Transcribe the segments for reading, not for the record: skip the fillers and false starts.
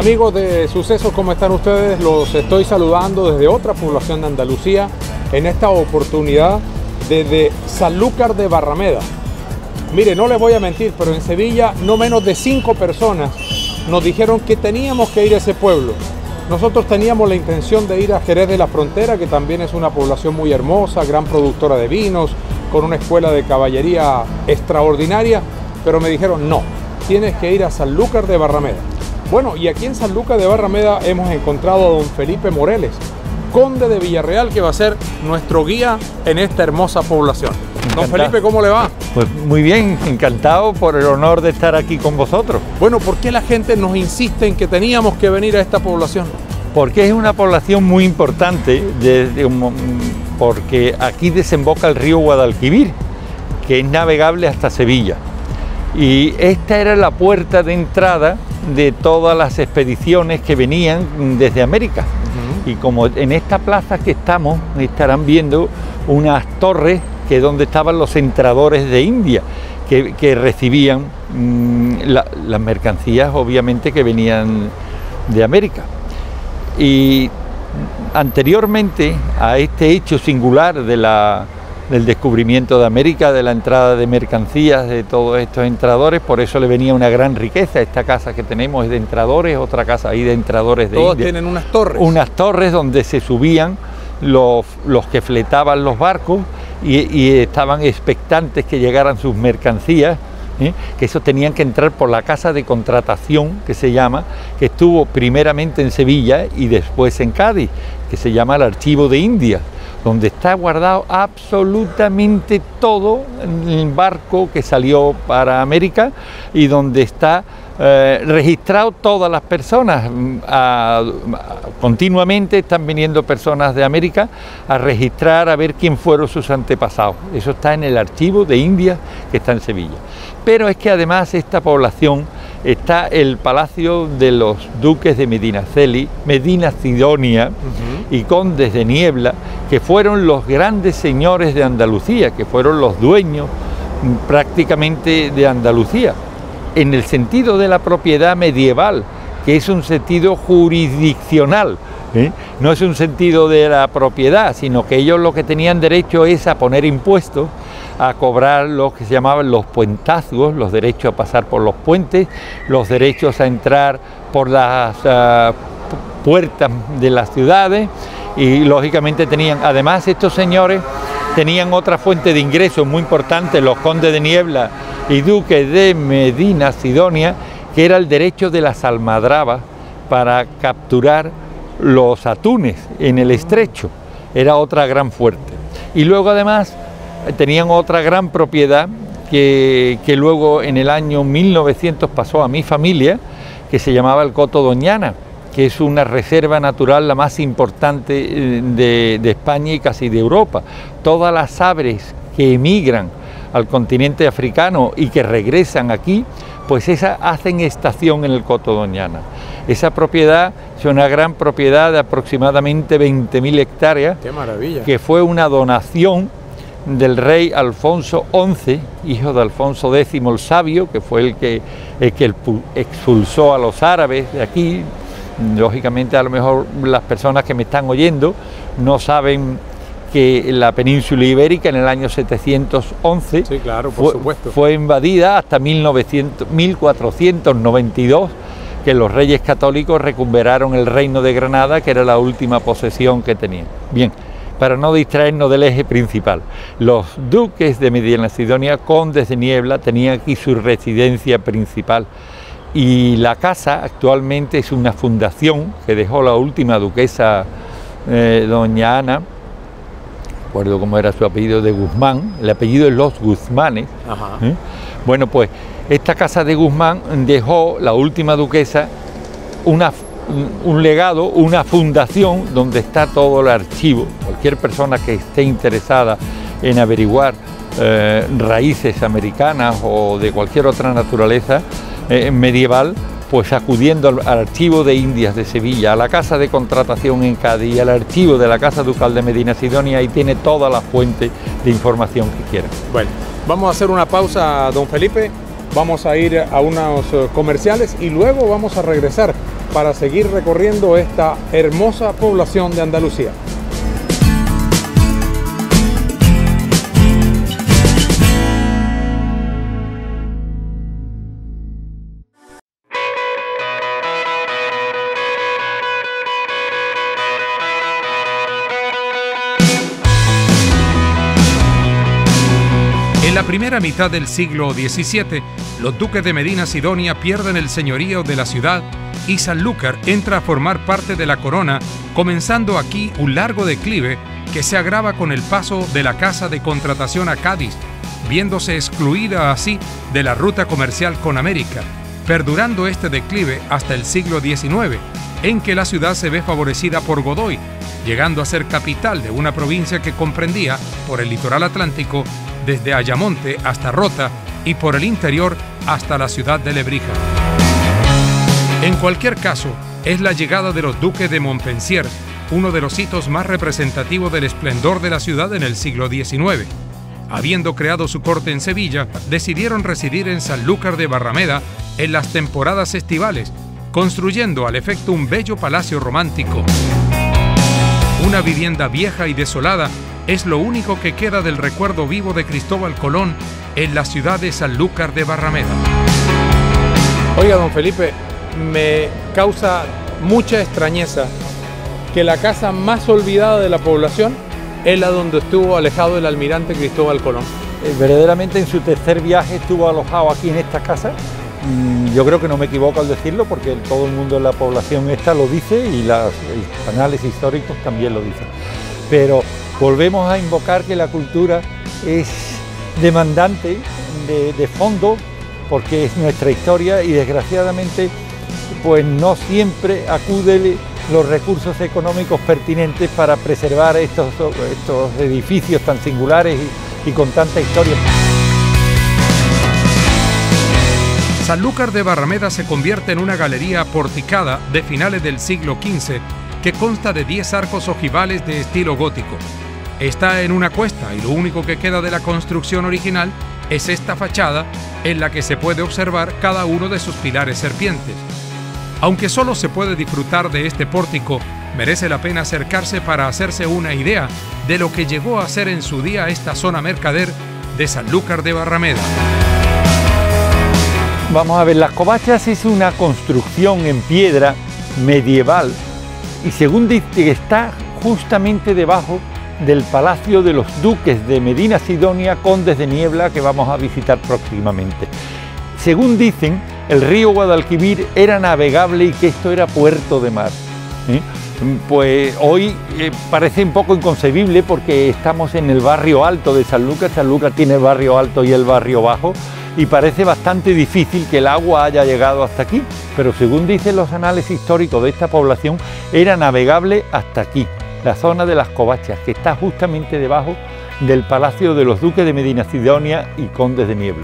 Amigos de Sucesos, ¿cómo están ustedes? Los estoy saludando desde otra población de Andalucía, en esta oportunidad desde Sanlúcar de Barrameda. Mire, no les voy a mentir, pero en Sevilla no menos de 5 personas nos dijeron que teníamos que ir a ese pueblo. Nosotros teníamos la intención de ir a Jerez de la Frontera, que también es una población muy hermosa, gran productora de vinos, con una escuela de caballería extraordinaria, pero me dijeron no, tienes que ir a Sanlúcar de Barrameda. Bueno, y aquí en Sanlúcar de Barrameda hemos encontrado a don Felipe Moreles, conde de Villarreal, que va a ser nuestro guía en esta hermosa población. Encantado. Don Felipe, ¿cómo le va? Pues muy bien, encantado por el honor de estar aquí con vosotros. Bueno, ¿por qué la gente nos insiste en que teníamos que venir a esta población? Porque es una población muy importante, porque aquí desemboca el río Guadalquivir, que es navegable hasta Sevilla. Y esta era la puerta de entrada de todas las expediciones que venían desde América. Y como en esta plaza que estamos, estarán viendo unas torres que es donde estaban los entradores de India, que recibían las mercancías, obviamente, que venían de América. Y anteriormente a este hecho singular del descubrimiento de América, de la entrada de mercancías de todos estos entradores, por eso le venía una gran riqueza. Esta casa que tenemos es de entradores, otra casa ahí de entradores de India. Todos tienen unas torres. Unas torres donde se subían los que fletaban los barcos y estaban expectantes que llegaran sus mercancías, que eso tenían que entrar por la casa de contratación, que se llama, que estuvo primeramente en Sevilla y después en Cádiz, que se llama el Archivo de India, donde está guardado absolutamente todo el barco que salió para América y donde está registrado todas las personas. Continuamente están viniendo personas de América a registrar, a ver quién fueron sus antepasados. Eso está en el Archivo de India, que está en Sevilla. Pero es que además esta población está el Palacio de los Duques de Medina Sidonia y Condes de Niebla, que fueron los grandes señores de Andalucía, que fueron los dueños prácticamente de Andalucía, en el sentido de la propiedad medieval, que es un sentido jurisdiccional, no es un sentido de la propiedad, sino que ellos lo que tenían derecho es a poner impuestos, a cobrar lo que se llamaban los puentazgos, los derechos a pasar por los puentes, los derechos a entrar por las puertas de las ciudades, y lógicamente tenían, además estos señores tenían otra fuente de ingresos muy importante, los condes de Niebla y duques de Medina Sidonia, que era el derecho de las almadrabas para capturar los atunes en el estrecho, era otra gran fuerte. Y luego además tenían otra gran propiedad que luego en el año 1900 pasó a mi familia, que se llamaba el Coto Doñana, que es una reserva natural la más importante de España y casi de Europa. Todas las aves que emigran al continente africano y que regresan aquí, pues esas hacen estación en el Coto Doñana. Esa propiedad es una gran propiedad de aproximadamente 20.000 hectáreas. ¡Qué maravilla! Que fue una donación del rey Alfonso XI, hijo de Alfonso X el Sabio, que fue el que expulsó a los árabes de aquí. Lógicamente, a lo mejor las personas que me están oyendo no saben que la península ibérica en el año 711 sí, claro, por supuesto, fue invadida hasta 1492, que los reyes católicos recuperaron el reino de Granada, que era la última posesión que tenían. Bien, para no distraernos del eje principal, los duques de Medina Sidonia, condes de Niebla, tenían aquí su residencia principal. Y la casa actualmente es una fundación que dejó la última duquesa, doña Ana, recuerdo cómo era su apellido, de Guzmán, el apellido es Los Guzmanes. Bueno, pues esta casa de Guzmán dejó la última duquesa un legado, una fundación donde está todo el archivo. Cualquier persona que esté interesada en averiguar raíces americanas o de cualquier otra naturaleza medieval, pues acudiendo al Archivo de Indias de Sevilla, a la Casa de Contratación en Cádiz y al Archivo de la Casa Ducal de Medina Sidonia, ahí tiene toda la fuente de información que quiera. Bueno, vamos a hacer una pausa, don Felipe, vamos a ir a unos comerciales y luego vamos a regresar para seguir recorriendo esta hermosa población de Andalucía. En la primera mitad del siglo XVII, los duques de Medina Sidonia pierden el señorío de la ciudad y Sanlúcar entra a formar parte de la corona, comenzando aquí un largo declive que se agrava con el paso de la Casa de Contratación a Cádiz, viéndose excluida así de la ruta comercial con América, perdurando este declive hasta el siglo XIX, en que la ciudad se ve favorecida por Godoy, llegando a ser capital de una provincia que comprendía, por el litoral atlántico, desde Ayamonte hasta Rota y por el interior hasta la ciudad de Lebrija. En cualquier caso, es la llegada de los duques de Montpensier, uno de los hitos más representativos del esplendor de la ciudad en el siglo XIX. Habiendo creado su corte en Sevilla, decidieron residir en Sanlúcar de Barrameda en las temporadas estivales, construyendo al efecto un bello palacio romántico. Una vivienda vieja y desolada es lo único que queda del recuerdo vivo de Cristóbal Colón en la ciudad de Sanlúcar de Barrameda. Oiga, don Felipe, me causa mucha extrañeza que la casa más olvidada de la población es la donde estuvo alejado el almirante Cristóbal Colón. Verdaderamente en su tercer viaje estuvo alojado aquí en esta casa. Yo creo que no me equivoco al decirlo, porque todo el mundo en la población esta lo dice y los análisis históricos también lo dicen. Pero volvemos a invocar que la cultura es demandante de fondo, porque es nuestra historia y desgraciadamente pues no siempre acuden los recursos económicos pertinentes para preservar estos edificios tan singulares y con tanta historia. Sanlúcar de Barrameda se convierte en una galería porticada de finales del siglo XV que consta de 10 arcos ojivales de estilo gótico. Está en una cuesta y lo único que queda de la construcción original es esta fachada en la que se puede observar cada uno de sus pilares serpientes. Aunque solo se puede disfrutar de este pórtico, merece la pena acercarse para hacerse una idea de lo que llegó a ser en su día esta zona mercader de Sanlúcar de Barrameda. Vamos a ver, Las Covachas es una construcción en piedra medieval y según dice está justamente debajo del Palacio de los Duques de Medina Sidonia, Condes de Niebla, que vamos a visitar próximamente. Según dicen, el río Guadalquivir era navegable y que esto era puerto de mar. Pues hoy parece un poco inconcebible porque estamos en el barrio alto de Sanlúcar. Sanlúcar tiene el barrio alto y el barrio bajo y parece bastante difícil que el agua haya llegado hasta aquí, pero según dicen los análisis históricos de esta población, era navegable hasta aquí, la zona de Las Covachas, que está justamente debajo del Palacio de los Duques de Medina Sidonia y Condes de Niebla.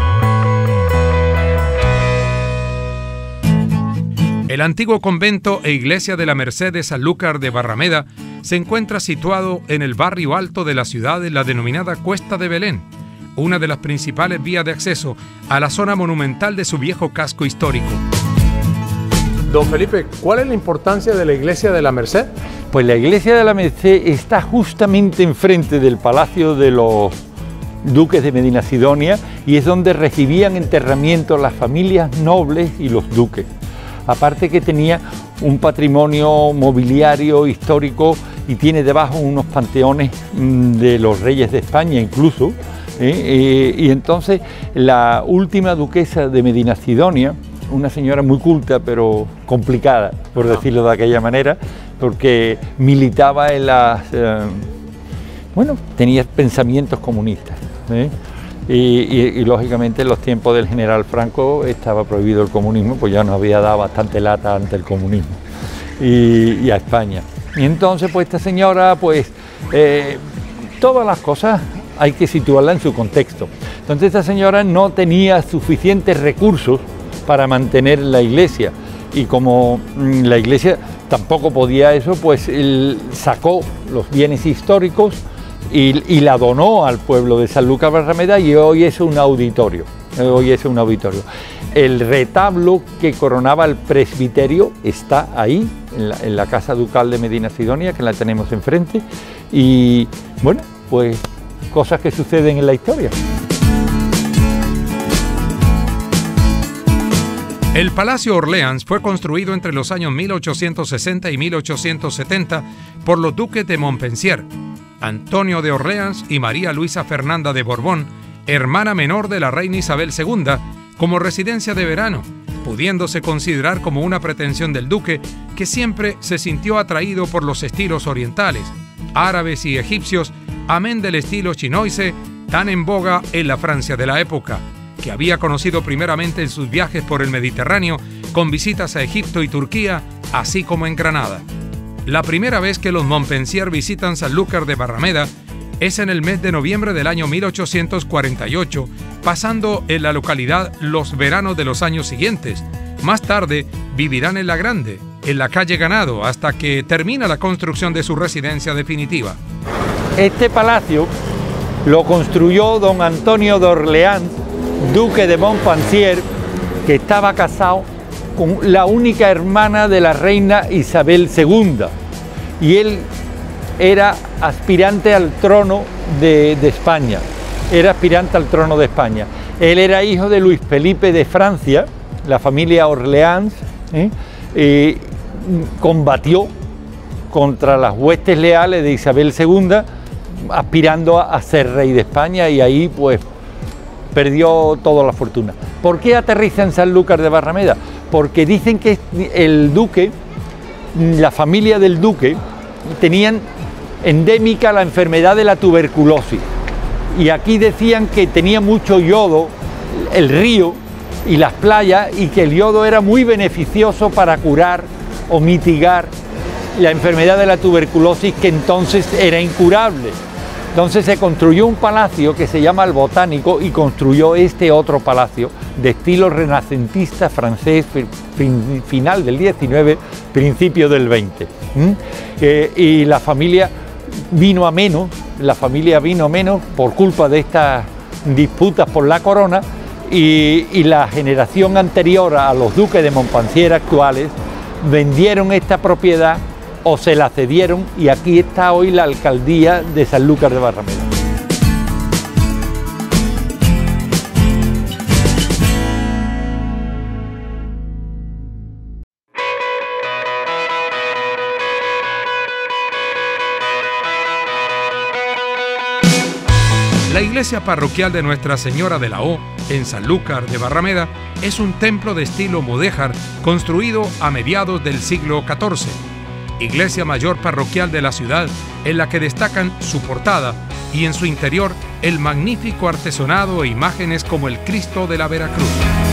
El antiguo convento e iglesia de la Merced de Sanlúcar de Barrameda se encuentra situado en el barrio alto de la ciudad en la denominada Cuesta de Belén, una de las principales vías de acceso a la zona monumental de su viejo casco histórico. Don Felipe, ¿cuál es la importancia de la iglesia de la Merced? Pues la iglesia de la Merced está justamente enfrente del Palacio de los Duques de Medina Sidonia y es donde recibían enterramiento las familias nobles y los duques. Aparte que tenía un patrimonio mobiliario histórico y tiene debajo unos panteones de los reyes de España incluso. Y entonces la última duquesa de Medina Sidonia, una señora muy culta pero complicada, por decirlo de aquella manera, porque militaba en las... tenía pensamientos comunistas. Y lógicamente en los tiempos del general Franco estaba prohibido el comunismo, pues ya nos había dado bastante lata ante el comunismo y a España. Y entonces pues esta señora, pues todas las cosas hay que situarla en su contexto. Entonces esta señora no tenía suficientes recursos para mantener la iglesia y como la iglesia tampoco podía eso, pues él sacó los bienes históricos y la donó al pueblo de Sanlúcar de Barrameda y hoy es un auditorio. hoy es un auditorio. El retablo que coronaba el presbiterio está ahí, en la Casa Ducal de Medina Sidonia, que la tenemos enfrente, y bueno, pues cosas que suceden en la historia. El Palacio Orleans fue construido entre los años 1860 y 1870 por los duques de Montpensier, Antonio de Orleans y María Luisa Fernanda de Borbón, hermana menor de la reina Isabel II, como residencia de verano, pudiéndose considerar como una pretensión del duque, que siempre se sintió atraído por los estilos orientales, árabes y egipcios, amén del estilo chinoise, tan en boga en la Francia de la época, que había conocido primeramente en sus viajes por el Mediterráneo, con visitas a Egipto y Turquía, así como en Granada. La primera vez que los Montpensier visitan Sanlúcar de Barrameda es en el mes de noviembre del año 1848, pasando en la localidad los veranos de los años siguientes. Más tarde vivirán en La Grande, en la calle Ganado, hasta que termina la construcción de su residencia definitiva. Este palacio lo construyó don Antonio de Orleans, duque de Montpensier, que estaba casado con la única hermana de la reina Isabel II, y él era aspirante al trono de España, Él era hijo de Luis Felipe de Francia, la familia Orleans, combatió contra las huestes leales de Isabel II, aspirando a ser rey de España, y ahí pues perdió toda la fortuna. ¿Por qué aterriza en Sanlúcar de Barrameda? Porque dicen que el duque, la familia del duque, tenían endémica la enfermedad de la tuberculosis, y aquí decían que tenía mucho yodo el río y las playas, y que el yodo era muy beneficioso para curar o mitigar la enfermedad de la tuberculosis, que entonces era incurable. Entonces se construyó un palacio que se llama el Botánico, y construyó este otro palacio de estilo renacentista francés, final del 19, principio del 20. Y la familia vino a menos, por culpa de estas disputas por la corona, y la generación anterior a los duques de Montpensier actuales vendieron esta propiedad o se la cedieron, y aquí está hoy la alcaldía de Sanlúcar de Barrameda. La iglesia parroquial de Nuestra Señora de la O, en Sanlúcar de Barrameda, es un templo de estilo mudéjar construido a mediados del siglo XIV. Iglesia mayor parroquial de la ciudad, en la que destacan su portada y en su interior el magnífico artesonado e imágenes como el Cristo de la Veracruz.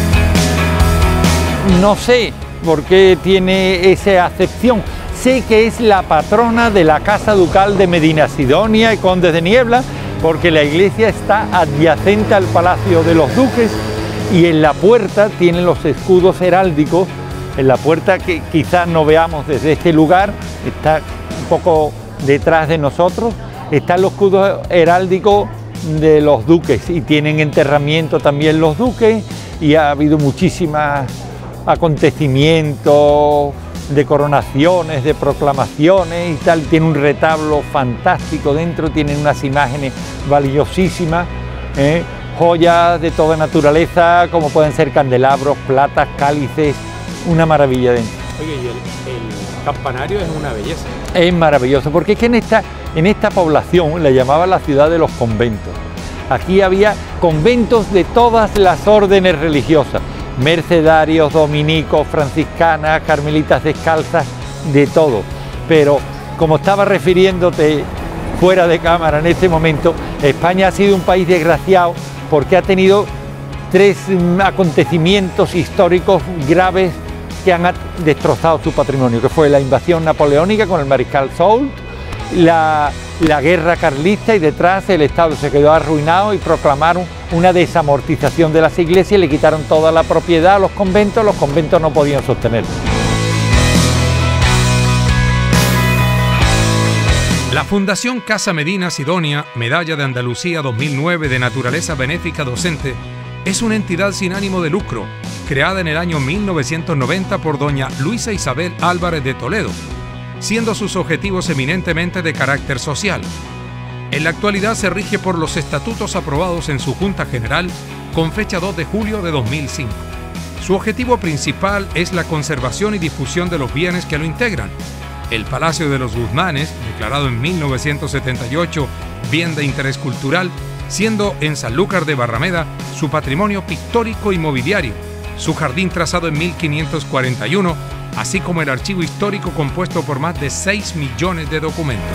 No sé por qué tiene esa acepción. Sé que es la patrona de la Casa Ducal de Medina Sidonia y Condes de Niebla, porque la iglesia está adyacente al Palacio de los Duques, y en la puerta tienen los escudos heráldicos. En la puerta, que quizás no veamos desde este lugar, está un poco detrás de nosotros, están los escudos heráldicos de los duques, y tienen enterramiento también los duques, y ha habido muchísimos acontecimientos de coronaciones, de proclamaciones y tal. Tiene un retablo fantástico dentro, tienen unas imágenes valiosísimas, joyas de toda naturaleza, como pueden ser candelabros, platas, cálices, una maravilla dentro. Oye, y el campanario es una belleza. Es maravilloso, porque es que en esta población la llamaban la ciudad de los conventos. Aquí había conventos de todas las órdenes religiosas, mercedarios, dominicos, franciscanas, carmelitas descalzas, de todo. Pero como estaba refiriéndote fuera de cámara en este momento, España ha sido un país desgraciado porque ha tenido 3 acontecimientos históricos graves que han destrozado su patrimonio, que fue la invasión napoleónica con el mariscal Soult, la guerra carlista, y detrás el Estado se quedó arruinado y proclamaron una desamortización de las iglesias, le quitaron toda la propiedad a los conventos no podían sostenerlo. La Fundación Casa Medina Sidonia, Medalla de Andalucía 2009 de Naturaleza Benéfica Docente, es una entidad sin ánimo de lucro, creada en el año 1990 por doña Luisa Isabel Álvarez de Toledo, siendo sus objetivos eminentemente de carácter social. En la actualidad se rige por los estatutos aprobados en su Junta General con fecha 2 de julio de 2005. Su objetivo principal es la conservación y difusión de los bienes que lo integran. El Palacio de los Guzmanes, declarado en 1978 bien de interés cultural, siendo en Sanlúcar de Barrameda su patrimonio pictórico y mobiliario, su jardín trazado en 1541, así como el archivo histórico compuesto por más de 6 millones de documentos.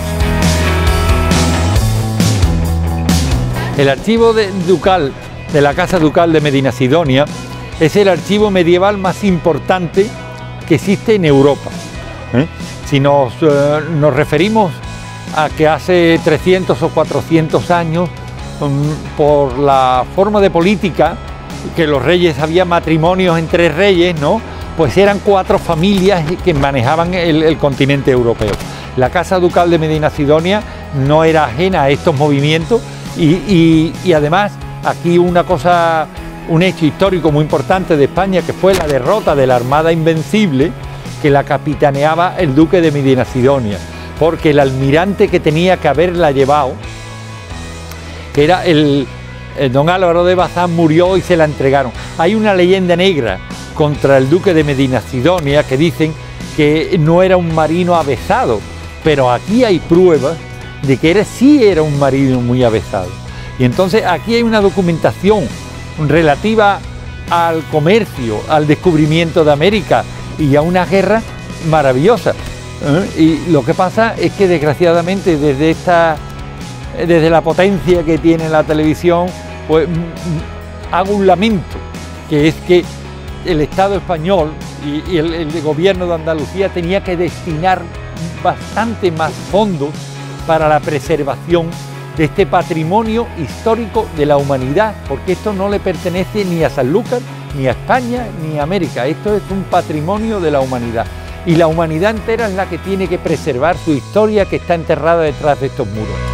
El archivo ducal de la Casa Ducal de Medinasidonia es el archivo medieval más importante que existe en Europa. Si nos referimos a que hace 300 o 400 años, por la forma de política, que los reyes, había matrimonios entre reyes, ¿no? Pues eran 4 familias que manejaban el continente europeo. La Casa Ducal de Medinasidonia no era ajena a estos movimientos y además aquí un hecho histórico muy importante de España, que fue la derrota de la Armada Invencible, que la capitaneaba el duque de Medinasidonia, porque el almirante que tenía que haberla llevado, que era el don Álvaro de Bazán, murió y se la entregaron. Hay una leyenda negra contra el duque de Medinasidonia que dicen que no era un marino avezado, pero aquí hay pruebas de que sí era un marino muy avezado. Y entonces aquí hay una documentación relativa al comercio, al descubrimiento de América y a una guerra maravillosa. Y lo que pasa es que desgraciadamente desde la potencia que tiene la televisión, pues hago un lamento, que es que el Estado español y el gobierno de Andalucía tenía que destinar bastante más fondos para la preservación de este patrimonio histórico de la humanidad, porque esto no le pertenece ni a Sanlúcar, ni a España, ni a América. Esto es un patrimonio de la humanidad. Y la humanidad entera es la que tiene que preservar su historia, que está enterrada detrás de estos muros.